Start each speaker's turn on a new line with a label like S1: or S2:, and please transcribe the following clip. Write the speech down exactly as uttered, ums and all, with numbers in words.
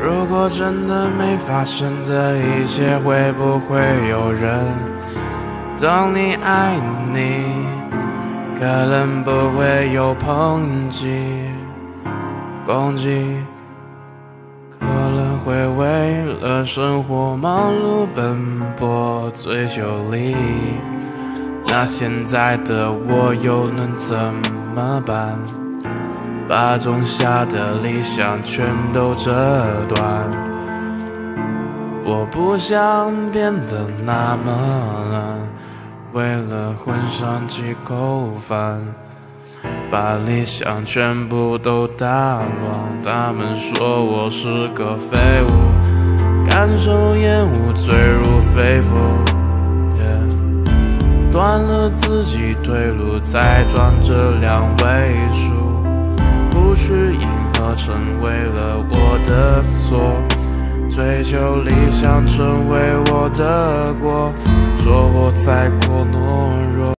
S1: 如果真的没发生的一切，会不会有人懂你爱你？可能不会有抨击、攻击，可能会为了生活忙碌奔波追求利益。那现在的我又能怎么办？把种下的理想全都折断。我不想变得那么烂，为了混上几口饭，把理想全部都打乱。他们说我是个废物，感受厌恶坠入肺腑， yeah. 断了自己退路，再转这两位数，不去迎合成为了我的错，追求理想成为我的过，说我太过懦弱。